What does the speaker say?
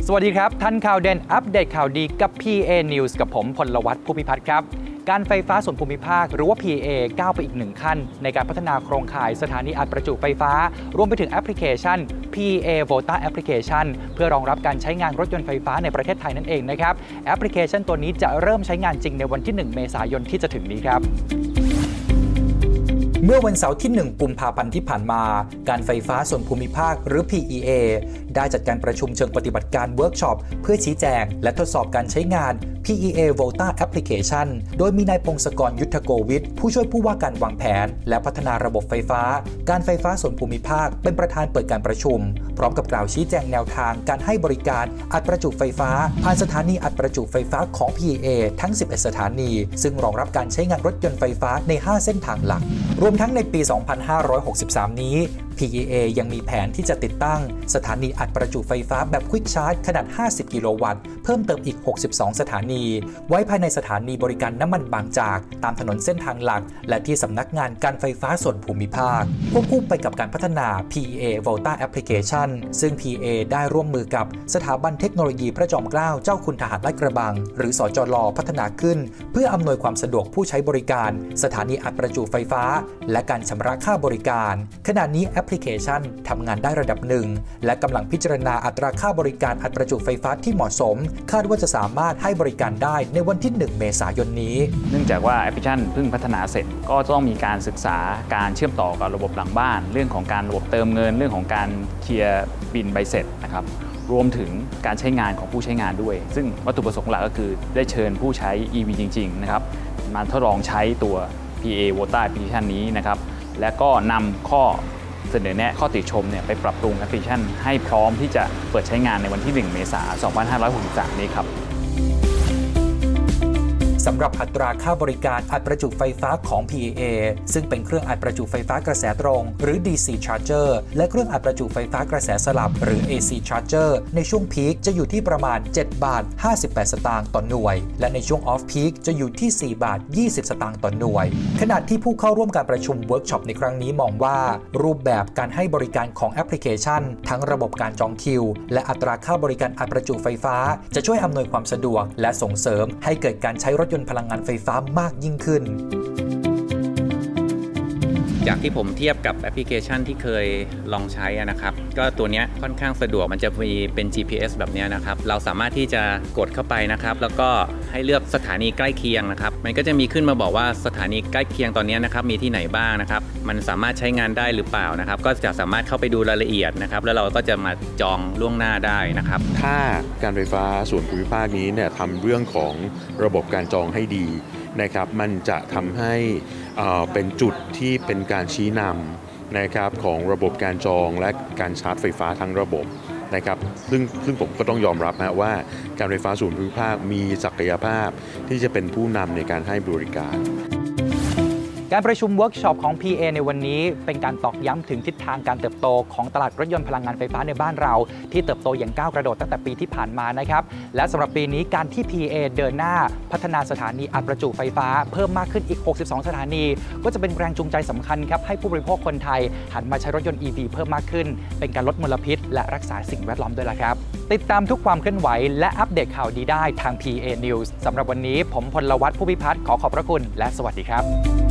สวัสดีครับทันข่าวเด่นอัปเดตข่าวดีกับ PA News กับผมพลวัฒน์ ภูมิพัฒน์ครับการไฟฟ้าส่วนภูมิภาคหรือว่า PA ก้าวไปอีก1ขั้นในการพัฒนาโครงข่ายสถานีอัดประจุไฟฟ้ารวมไปถึงแอปพลิเคชัน PA Volta Application เพื่อรองรับการใช้งานรถยนต์ไฟฟ้าในประเทศไทยนั่นเองนะครับแอปพลิเคชันตัวนี้จะเริ่มใช้งานจริงในวันที่1เมษายนที่จะถึงนี้ครับเมื่อวันเสาร์ที่1กุมภาพันธ์ที่ผ่านมาการไฟฟ้าส่วนภูมิภาคหรือ PEA ได้จัดการประชุมเชิงปฏิบัติการเวิร์กช็อปเพื่อชี้แจงและทดสอบการใช้งาน PEA Volta Application โดยมีนายพงศกรยุทธโกวิทผู้ช่วยผู้ว่าการวางแผนและพัฒนาระบบไฟฟ้าการไฟฟ้าส่วนภูมิภาคเป็นประธานเปิดการประชุมพร้อมกับกล่าวชี้แจงแนวทางการให้บริการอัดประจุไฟฟ้าผ่านสถานีอัดประจุไฟฟ้าของ PEA ทั้ง11สถานีซึ่งรองรับการใช้งานรถยนต์ไฟฟ้าใน5เส้นทางหลักรวมทั้งในปี 2563 นี้ PEA ยังมีแผนที่จะติดตั้งสถานีอัดประจุไฟฟ้าแบบควิกชาร์จขนาด50กิโลวัตต์เพิ่มเติมอีก62สถานีไว้ภายในสถานีบริการน้ำมันบางจากตามถนนเส้นทางหลักและที่สำนักงานการไฟฟ้าส่วนภูมิภาคควบคู่ไปกับการพัฒนา PEA Volta Application ซึ่ง PEA ได้ร่วมมือกับสถาบันเทคโนโลยีพระจอมเกล้าเจ้าคุณทหารลาดกระบังหรือสจล.พัฒนาขึ้นเพื่ออำนวยความสะดวกผู้ใช้บริการสถานีอัดประจุไฟฟ้าและการชำระค่าบริการขณะนี้แอปพลิเคชันทำงานได้ระดับหนึ่งและกำลังพิจารณาอัตราค่าบริการอัดประจุไฟฟ้าที่เหมาะสมคาดว่าจะสามารถให้บริการได้ในวันที่1เมษายนนี้เนื่องจากว่าแอปพลิเคชันเพิ่งพัฒนาเสร็จก็ต้องมีการศึกษาการเชื่อมต่อกับระบบหลังบ้านเรื่องของการระบบเติมเงินเรื่องของการเคลียร์บินใบเสร็จนะครับรวมถึงการใช้งานของผู้ใช้งานด้วยซึ่งวัตถุประสงค์หลักก็คือได้เชิญผู้ใช้ EV จริงๆนะครับมาทดลองใช้ตัว PA Volta Application นี้นะครับและก็นำข้อเสนอแนะข้อติชมไปปรับปรุงแอปพลิเคชันให้พร้อมที่จะเปิดใช้งานในวันที่1เมษายน 2563 นี้ครับสำหรับอัตราค่าบริการอัดประจุไฟฟ้าของ PEA ซึ่งเป็นเครื่องอัดประจุไฟฟ้ากระแสตรงหรือ DC Charger และเครื่องอัดประจุไฟฟ้ากระแสสลับหรือ AC Charger ในช่วงพีคจะอยู่ที่ประมาณ7บาท58สตางค์ต่อหน่วยและในช่วงออฟพีคจะอยู่ที่4บาท20สตางค์ต่อหน่วยขณะที่ผู้เข้าร่วมการประชุมเวิร์กช็อปในครั้งนี้มองว่ารูปแบบการให้บริการของแอปพลิเคชันทั้งระบบการจองคิวและอัตราค่าบริการอัดประจุไฟฟ้าจะช่วยอำนวยความสะดวกและส่งเสริมให้เกิดการใช้รถยนต์พลังงานไฟฟ้ามากยิ่งขึ้นจากที่ผมเทียบกับแอปพลิเคชันที่เคยลองใช้นะครับก็ตัวนี้ค่อนข้างสะดวกมันจะมีเป็น GPS แบบนี้นะครับเราสามารถที่จะกดเข้าไปนะครับแล้วก็ให้เลือกสถานีใกล้เคียงนะครับมันก็จะมีขึ้นมาบอกว่าสถานีใกล้เคียงตอนนี้นะครับมีที่ไหนบ้างนะครับมันสามารถใช้งานได้หรือเปล่านะครับก็จะสามารถเข้าไปดูรายละเอียดนะครับแล้วเราก็จะมาจองล่วงหน้าได้นะครับถ้าการไฟฟ้าส่วนภูมิภาคนี้ทำเรื่องของระบบการจองให้ดีนะครับมันจะทำให้เป็นจุดที่เป็นการชี้นำนะครับของระบบการจองและการชาร์จไฟฟ้าทั้งระบบนะครับซึ่งผมก็ต้องยอมรับนะว่าการไฟฟ้าส่วนภูมิภาคมีศักยภาพที่จะเป็นผู้นำในการให้บริการการประชุมเวิร์กช็อปของ PA ในวันนี้เป็นการตอกย้ำถึงทิศทางการเติบโตของตลาดรถยนต์พลังงานไฟฟ้าในบ้านเราที่เติบโตอย่างก้าวกระโดดตั้งแต่ปีที่ผ่านมานะครับและสำหรับปีนี้การที่ PA เดินหน้าพัฒนาสถานีอัดประจุไฟฟ้าเพิ่มมากขึ้นอีก62สถานีก็จะเป็นแรงจูงใจสำคัญครับให้ผู้บริโภคคนไทยหันมาใช้รถยนต์ EV เพิ่มมากขึ้นเป็นการลดมลพิษและรักษาสิ่งแวดล้อมด้วยล่ะครับติดตามทุกความเคลื่อนไหวและอัปเดตข่าวดีได้ทาง PA News สำหรับวันนี้ผมพลวัฒน์ ผู้พิพัฒน์ขอขอบพระคุณและสวัสดีครับ